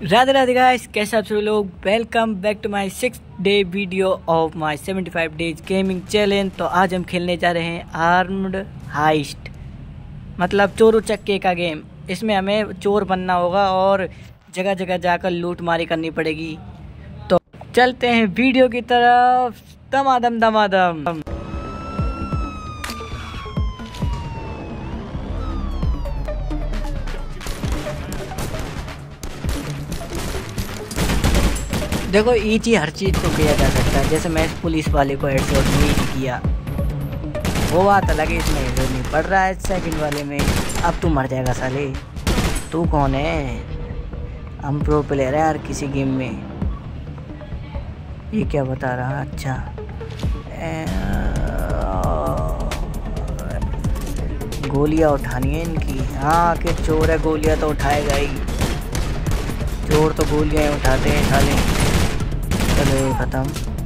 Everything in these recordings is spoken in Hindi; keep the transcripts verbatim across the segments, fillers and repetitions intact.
राधे राधे गाइस, कैसे आप सभी लोग। Welcome back to my six day video of my seventy five days gaming challenge. तो आज हम खेलने जा रहे हैं आर्म्ड हाइस्ट, मतलब चोर उचक्के का गेम। इसमें हमें चोर बनना होगा और जगह जगह जाकर लूट मारी करनी पड़ेगी। तो चलते हैं वीडियो की तरफ। दमादम दमादम। देखो ईजी हर चीज़ को किया जा सकता है। जैसे मैं पुलिस वाले को हेडशॉट नहीं किया, वो बात अलग है। इसमें हेडशॉट नहीं पड़ रहा है सेकंड वाले में। अब तू मर जाएगा साले। तू कौन है? हम प्रो प्लेयर है यार किसी गेम में। ये क्या बता रहा? अच्छा गोलियां उठानी है इनकी। हाँ कि चोर है, गोलियां तो उठाएगा ही। चोर तो गोलियां ही उठाते हैं साले। चलो ख़त्म।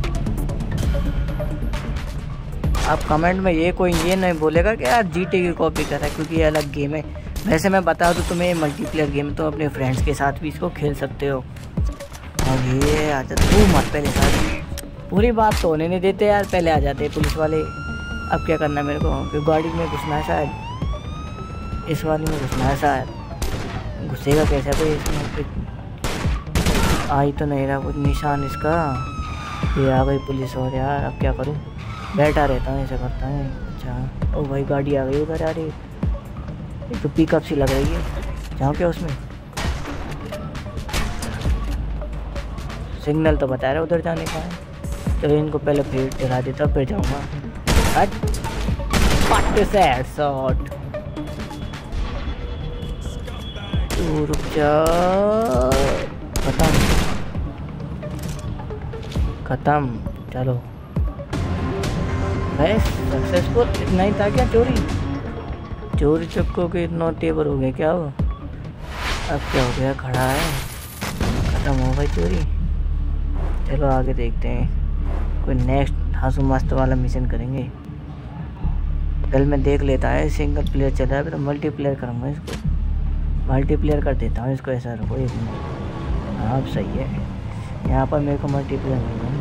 आप कमेंट में ये कोई ये नहीं बोलेगा कि यार जीटी की कॉपी कर रहा है, क्योंकि ये अलग गेम है। वैसे मैं बता दूँ तुम्हें, मल्टीप्लेयर गेम तो अपने फ्रेंड्स के साथ भी इसको खेल सकते हो। और ये आ जाते तू मत पहले साथ पूरी बात तो होने नहीं देते यार, पहले आ जाते पुलिस वाले। अब क्या करना मेरे को? कि गाड़ी में घुसना है शायद, इस वाली में घुसना है शायद। घुसेगा कैसे भाई इसमें? आई तो नहीं रहा कुछ निशान इसका। ये आ गई पुलिस। और यार अब क्या करूं? बैठा रहता हूँ, ऐसे करता है। अच्छा ओ भाई गाड़ी आ गई उधर। यार ये तो पिकअप सी लग रही है। जाऊँ क्या उसमें? सिग्नल तो बता रहा है उधर जाने का है। चलो इनको पहले फिर चला देता, फिर जाऊँगा। से हेडशॉट। तू रुक जा। खत्म खत्म। चलो बस सक्सेसफुल। इतना ही था क्या? चोरी चोरी चक्कों के इतना तेवर हो गए क्या? हो अब क्या हो गया? खड़ा है, खत्म हो गई चोरी। चलो आगे देखते हैं, कोई नेक्स्ट हासू मस्त वाला मिशन करेंगे। कल मैं देख लेता है सिंगल प्लेयर चल रहा है, फिर मल्टीप्लेयर करूँगा इसको। मल्टीप्लेयर कर देता हूँ इसको। ऐसा रखो एक मिनट। हाँ सही है। यहाँ पर मेरे को मल्टीप्लेयर मिल रहा है।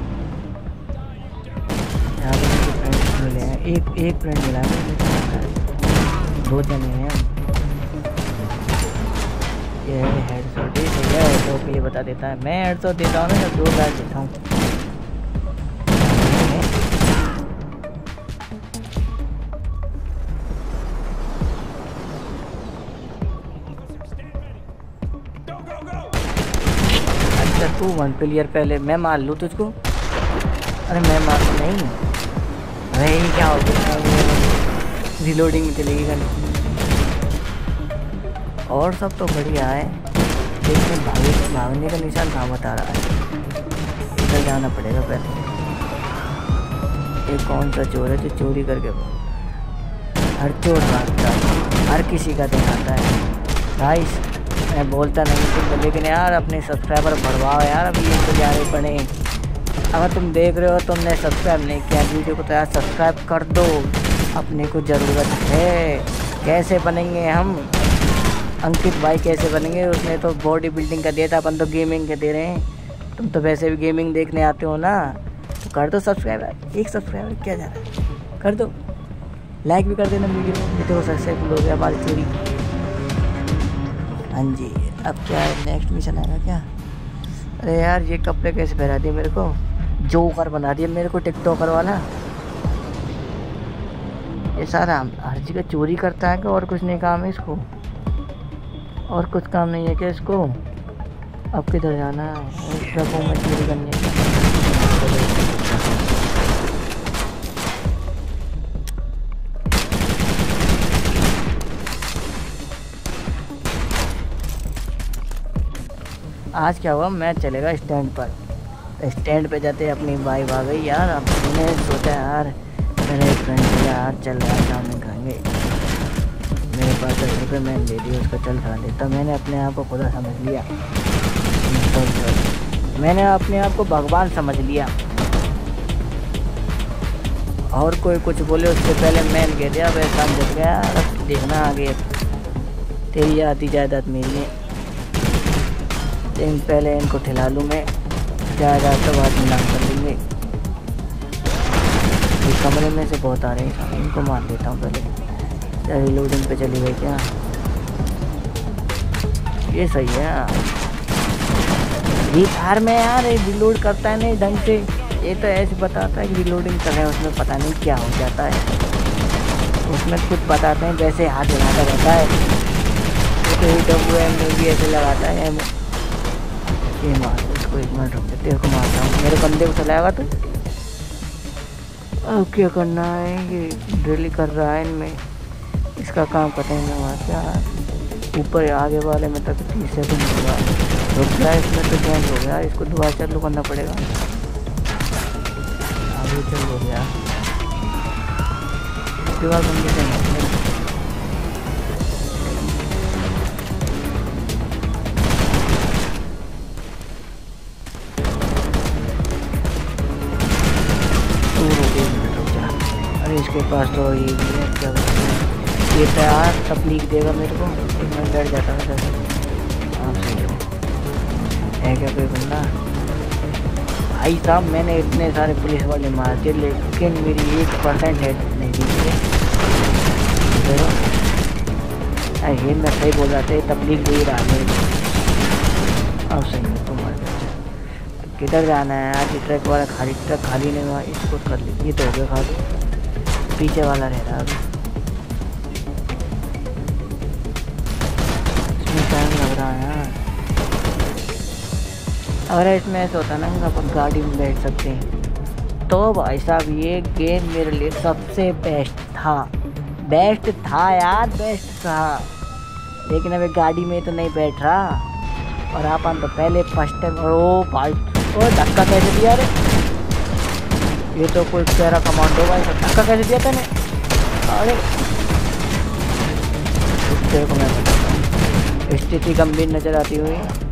यहाँ पर मुझे फ्रेंड्स मिले हैं। एक एक फ्रेंड मिला है, दो जने हैं हम। ये हेडशॉट ही सही है। हेडशॉट के लिए बता देता है। मैं हेडशॉट देता हूँ ना, जब दो बार देता हूँ। तू वन प्लेयर पहले मैं मार लूँ तुझको। अरे मैं मार नहीं। अरे क्या हो गया? रिलोडिंग में चलेगी गन। और सब तो बढ़िया है, लेकिन भागे भागने का निशान कहाँ बता रहा है? इधर जाना पड़ेगा पहले। ये कौन सा चोर है जो चोरी करके? हर चोर भागता है, हर किसी का दिन आता है। गाइस मैं बोलता नहीं तुम, लेकिन यार अपने सब्सक्राइबर बढ़वाओ यार। अभी ये तो जा रहे पड़े। अगर तुम देख रहे हो तुमने सब्सक्राइब नहीं किया वीडियो को, तो यार सब्सक्राइब कर दो। अपने को ज़रूरत है। कैसे बनेंगे हम? अंकित भाई कैसे बनेंगे? उसने तो बॉडी बिल्डिंग का दिया था, अपन तो गेमिंग का दे रहे हैं। तुम तो वैसे भी गेमिंग देखने आते हो ना, तो कर दो सब्सक्राइब। एक सब्सक्राइबर क्या जा रहा है? कर दो। लाइक भी कर देना वीडियो को। देखो सक्सेसफुल हो गया हमारी चोरी। हाँ जी, अब क्या है? नेक्स्ट मिशन आएगा क्या? अरे यार ये कपड़े कैसे पहना दिए मेरे को? जोकर बना दिया मेरे को, टिकटॉकर वाला। ये सारा हर जगह चोरी करता है क्या? और कुछ नहीं काम है इसको? और कुछ काम नहीं है क्या इसको? अब किधर जाना है? ट्रकों में चोरी करनी है। आज क्या हुआ? मैच चलेगा स्टैंड पर। स्टैंड पे जाते अपनी वाइफ आ गई यार। अब मैंने सोचा यार मेरे फ्रेंड से यार चल रहा है सामने खाएंगे। मेरे पास दस रुपये मैंने ले दिया उसका, चल खा देता। मैंने अपने आप को खुदा समझ लिया। मैंने अपने आप को भगवान समझ लिया। और कोई कुछ बोले उससे पहले मैंने कह दिया वैसा जग गया। देखना आगे तेरी आती जायदाद मेरी है। लेकिन पहले इनको ठिला लूँ मैं, ज़्यादा तो बाद में नाम कर लेंगे। ये कमरे में से बहुत आ रहे हैं, इनको मार देता हूँ पहले। क्या रिलोडिंग पे चली गई क्या? ये सही है यार, फ्री फायर में यार रिलोड करता है नहीं ढंग से। ये तो ऐसे बताता है कि रिलोडिंग कर रहे हैं, उसमें पता नहीं क्या हो जाता है। उसमें कुछ बताते हैं वैसे हाथ लगाता रहता है, तो डब्ल्यू एम में भी ऐसे लगाता है। ये मार इसको, एक मिनट रुक जा, तेरे को मारता हूँ। मेरे बंदे को चलाएगा तो अब क्या करना है? ये ड्रिल कर रहा है इनमें, इसका काम पता ही नहीं हुआ क्या। ऊपर आगे वाले में तक तीस सेकंड होगा, रुक गया इसमें तो चेंज हो गया। इसको दोबारा चालू करना पड़ेगा। आगे चल हो गया, दीवार बंदी करना। अरे इसके पास तो ये भी है, क्या करते हैं ये तो यार तकलीफ देगा मेरे को, मैं डर जाता हूँ जैसे। हाँ सही है क्या कोई बंदा? भाई साहब मैंने इतने सारे पुलिस वाले मार दिए, लेकिन मेरी एक परसेंट हेड नहीं दी मुझे। ये मैं सही बोल रहा था, तकलीफ दे रहा है। अब सही है तो मार दिया। किधर जाना है आज? ट्रक वाला खाली, ट्रक खाली नहीं हुआ, इसको कर ली। ये तो हो गया खाली, पीछे वाला रह रहा अभी। इसमें टाइम लग रहा है यार। अगर इसमें ऐसा होता ना अपन गाड़ी में बैठ सकते हैं तो भाई साहब ये गेम मेरे लिए सबसे बेस्ट था। बेस्ट था यार, बेस्ट था। लेकिन अभी गाड़ी में तो नहीं बैठ रहा, और अपन तो पहले फर्स्ट टाइम। ओ भाई ओ धक्का कैसे दिया रे? ये तो कोई प्यारा कमांडो भाई, धक्का कैसे दिया तूने? अरे तेरे को मैं बताता हूँ, स्थिति गंभीर नजर आती हुई।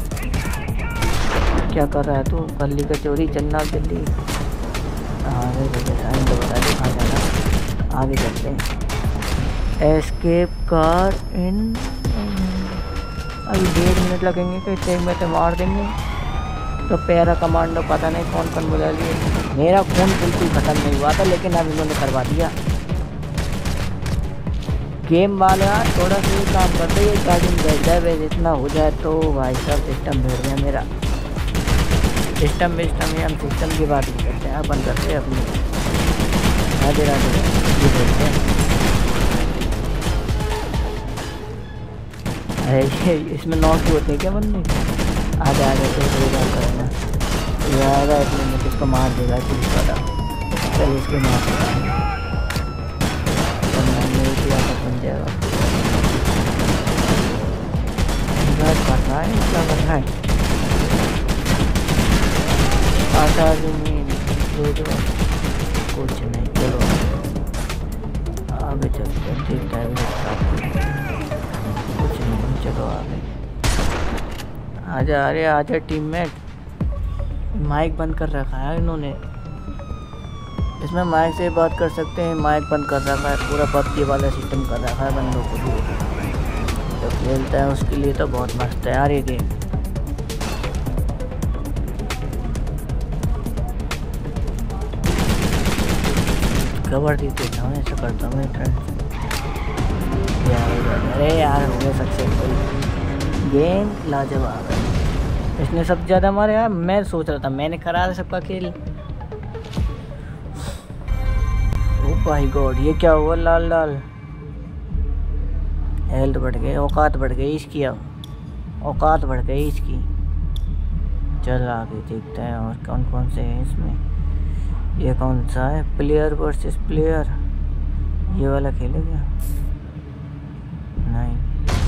क्या कर रहा है तू? गली का चोरी, चलना जल्दी। अरे भैया साइन तो बता दे कहाँ जाना, आगे चलते हैं। एस्केप कार इन, अभी डेढ़ मिनट लगेंगे, कि एक में तो मार देंगे। तो प्यारा कमांडो पता नहीं कौन कौन बुला लिए। मेरा खून बिल्कुल ख़त्म नहीं हुआ था, लेकिन अब इन्होंने करवा दिया। गेम वाला थोड़ा सा काम करते ही गाड़ी में बैठ जाए, वैसे इतना हो जाए तो भाई साहब सिस्टम बैठ गया मेरा। सिस्टम सिस्टम हम सिस्टम की बात नहीं करते हैं, अपन करते हैं अपनी। राधे राधे ये देखते हैं। अरे इसमें नॉक होते हैं क्या बंदे? आगे आगे तो कोई बात करेगा, ये आएगा इसमें मैं किसको मार देगा पुलिस वाला। चल इसको मार देगा, बन जाएगा। कर रहा है क्या कर रहा है? आता जमीन कुछ नहीं, चलो आगे चलते हैं, देखता है कुछ नहीं, चलो आगे आजा। अरे आजा टीममेट। माइक बंद कर रखा है इन्होंने, इसमें माइक से बात कर सकते हैं, माइक बंद कर रखा है। पूरा पबजी वाला सिस्टम कर रखा है बंदों को लिए, जो खेलता है उसके लिए तो बहुत मस्त है यार ये गेम। कवर दी देता हूँ, ऐसा करता हूँ यार। अरे यार हो गया सक्सेसफुल, गेम लाजवाब है। इसने सबसे ज़्यादा मारे यार। मैं सोच रहा था मैंने करा सबका खेल। ओ भाई गॉड, ये क्या हुआ? लाल लाल हेल्थ बढ़ गई, औकात बढ़ गई इसकी। अब औकात बढ़ गई इसकी। चल आगे देखते हैं और कौन कौन से हैं इसमें। ये कौन सा है? प्लेयर वर्सेस प्लेयर, ये वाला खेलेगा? नहीं,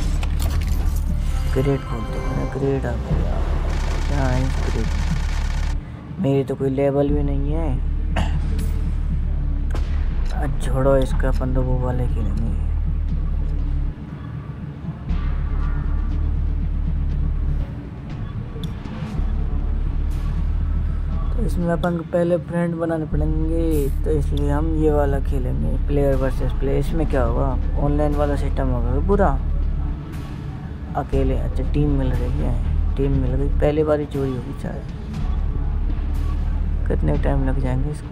ग्रेड खोलते हैं। ग्रेड आ गया क्या है ग्रेड? मेरी तो कोई लेवल भी नहीं है। आज छोड़ो इसका, अपन तो वो वाले खेलेंगे। तो इसमें अपन को पहले फ्रेंड बनाने पड़ेंगे, तो इसलिए हम ये वाला खेलेंगे, प्लेयर वर्सेस प्लेयर। इसमें क्या होगा? ऑनलाइन वाला सिस्टम होगा पूरा, अकेले। अच्छा टीम मिल रही है, टीम मिल गई, पहली बार ही चोरी होगी शायद। कितने टाइम लग जाएंगे इसको?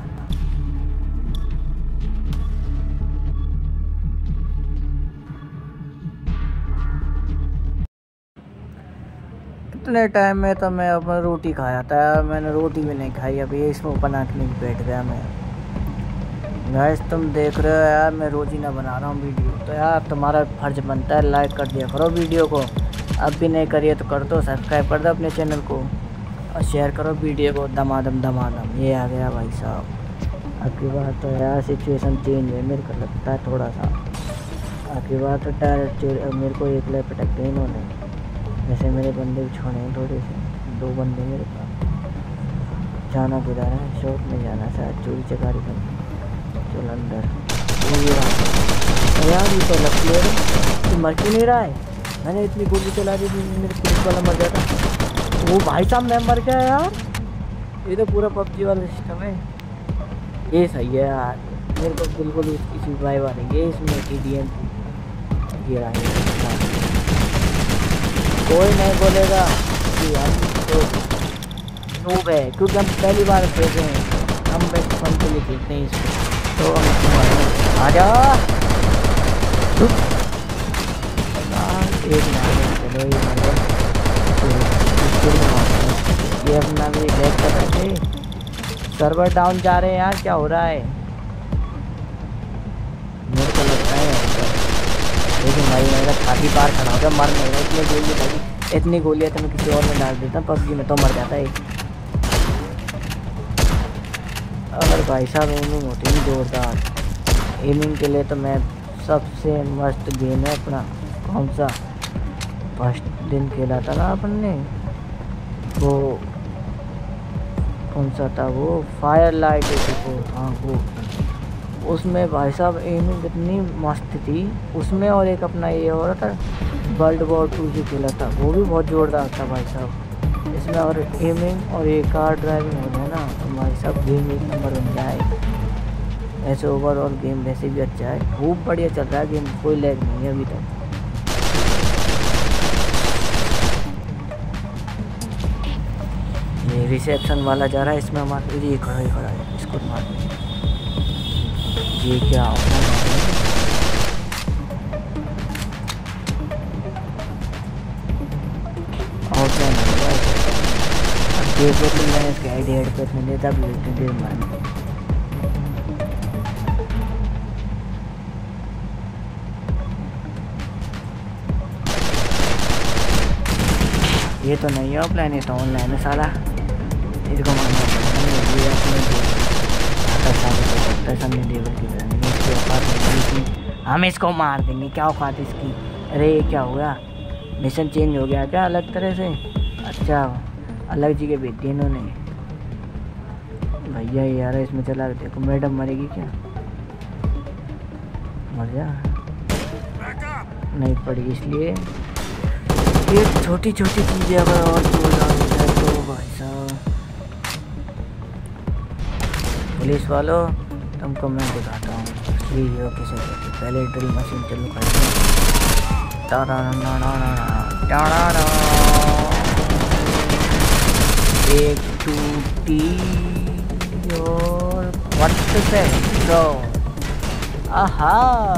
इतने टाइम में तो मैं अपना रोटी खाया था यार, मैंने रोटी भी नहीं खाई अभी, इसमें बना के नहीं बैठ गया मैं। गाइस तुम देख रहे हो यार, मैं रोज ही ना बना रहा हूँ वीडियो, तो यार तुम्हारा फर्ज बनता है लाइक कर दिया करो वीडियो को। अब भी नहीं करिए तो कर दो, सब्सक्राइब कर दो अपने चैनल को और शेयर करो वीडियो को दमादम दमादम। ये आ गया भाई साहब। आपकी बात तो यार सिचुएशन चेंज है मेरे को लगता है थोड़ा सा। आपकी बात तो टायर मेरे को एक ले पटक गए इन्होंने, जैसे मेरे बंदे भी छोड़े हैं थोड़े से, दो बंदे मेरे पास। जाना किधर है? शॉप में जाना शायद, चोरी चकारी कर। चल अंदर। यार ये तो लगती है मर क्यों नहीं रहा है? मैंने इतनी गोली चला दी थी, मेरे पुलिस वाला मर गया था। वो भाई साहब मैं मर गया यार। ये तो पूरा पबजी वाला सिस्टम है। ये सही है यार, मेरे को बिल्कुल किसी भाई वाले ये इसमें टी डी एम ये रहा है। कोई नहीं बोलेगा कि हम तो नूब है, क्योंकि हम पहली बार खेल रहे हैं, हम बचपन के लिए खेलते हैं इसको। तो आ जा एक चलो ये अपना भी बैक कर रहे थे। सर्वर डाउन जा रहे हैं यार, क्या हो रहा है? मेरे को लगता है लेकिन भाई मेरा छाती पार खड़ा होगा, मर नहीं रहा। इतनी गोली लगी, इतनी गोलियाँ तो मैं किसी और में डाल देता, पबजी में तो मर जाता है। अगर भाई साहब एमिंग होती है जोरदार, एमिंग के लिए तो मैं सबसे मस्त गेम है अपना। कौन सा फर्स्ट दिन खेला था ना अपन ने, वो कौन सा था वो, फायर लाइट वो, हाँ वो, उसमें भाई साहब एमिंग इतनी मस्त थी उसमें। और एक अपना ये हो रहा था वर्ल्ड वॉर टू जो खेला था, वो भी बहुत जोरदार था भाई साहब। इसमें और एमिंग और ये कार ड्राइविंग हो जाए ना तो भाई साहब गेम एक नंबर बन जाए। ऐसे ओवरऑल गेम वैसे भी अच्छा है, खूब बढ़िया चल रहा है गेम, कोई लैग नहीं है अभी तक। ये रिसेप्शन वाला जा रहा है, इसमें हमारे ये खड़ा ही खड़ा है, इसको मार। ये क्या होगा? और क्या नहीं हुआ? अब देखो तो मैंने इसके आईडी हेड पे इतने देता भी इतनी देर मारने। ये तो नहीं है ऑफलाइन, ये तो ऑनलाइन है साला। इसको मारना पड़ेगा, ये अपने सामने देवर की तरह नहीं, इसकी औकात नहीं, हम इसको मार देंगे। क्या औकात इसकी? अरे ये क्या हुआ? मिशन चेंज हो गया क्या अलग तरह से? अच्छा अलग जगह भेज दी इन्होंने भैया। यार इसमें चला देखो, मैडम मरेगी क्या? मर जा नहीं पड़ेगी, इसलिए ये छोटी छोटी चीज़ें अगर और जोड़ डालते हैं तो भाई साहब। पुलिस वालों तुमको मैं दिखाता हूँ असली हीरो किसे कहते। पहले ड्रिल मशीन चालू कर एक टूटी और वट से तो आहा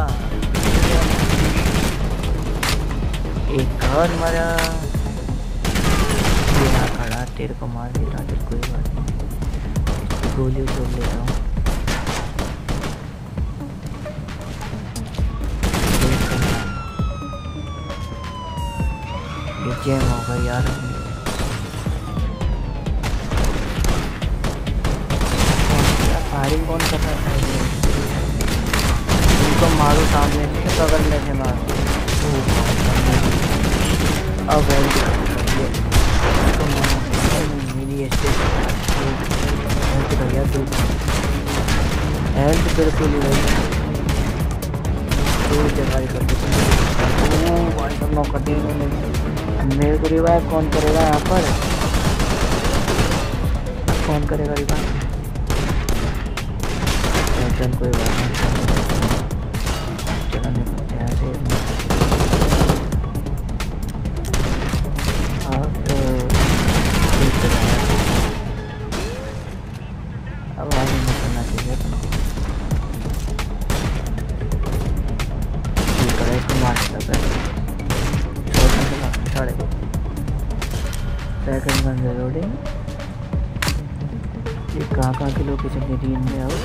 एक और मरा। बिना खड़ा तेरे को मार देता, तेरे कोई बात नहीं, गोली छोड़ लेता हूँ। ये जैम हो गई यार। फायरिंग कौन कर रहा है? उनको मारो सामने से, बगल में से मारो। अब मेरी हेल्थ भैया तू हेल्थ बिल्कुल जगह करते मौका दे मेरे को। रिवाइव कौन करेगा यहाँ पर? कौन करेगा रिवाइव? चल कोई बात नहीं, चला नहीं यहाँ से। साढ़े दो सेकंड बन लोडिंग। ये कहाँ कहाँ की लोकेशन दे रही है अब?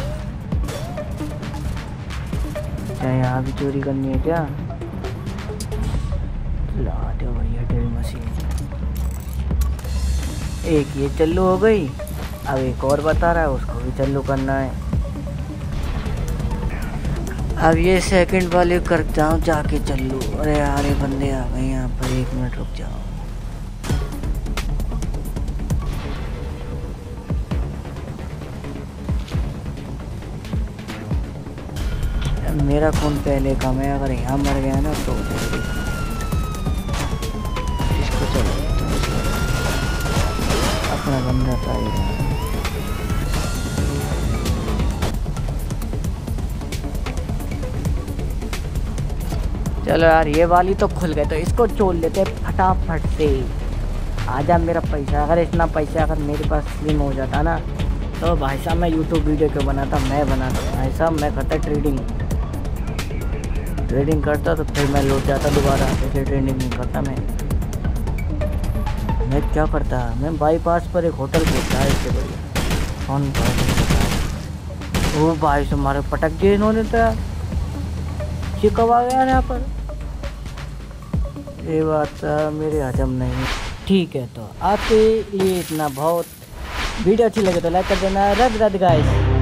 क्या यहाँ भी चोरी करनी है क्या? ला दो भैया ड्रिल मशीन। एक ये चालू हो गई, अब एक और बता रहा है उसको भी चालू करना है। अब ये सेकंड वाले कर जाऊँ जाके चालू। अरे यार ये बंदे आ गए यहाँ पर, एक मिनट रुक जाओ। मेरा खून पहले कम है, अगर यहाँ मर गया ना तो इसको चलो अपना बंदा पाएगा। चलो यार ये वाली तो खुल गए, तो इसको छोड़ लेते फटाफट से। आजा मेरा पैसा, अगर इतना पैसा अगर मेरे पास स्लिम हो जाता ना तो भाई साहब मैं यूट्यूब वीडियो क्यों बनाता, मैं बनाता भाई साहब। मैं करता ट्रेडिंग ट्रेडिंग करता तो फिर मैं लौट जाता दोबारा, ऐसे ट्रेडिंग नहीं करता मैं। मैं क्या करता, मैं बाईपास पर एक होटल खोलता है इससे बढ़िया। कौन वो भाई से हमारे पटक दिए इन्होंने तो यार। ये कब आ गया यहाँ पर? ये बात मेरे हजम नहीं। ठीक है तो आपके लिए इतना बहुत। वीडियो अच्छी लगे तो लाइक कर देना। रद रद गाइस।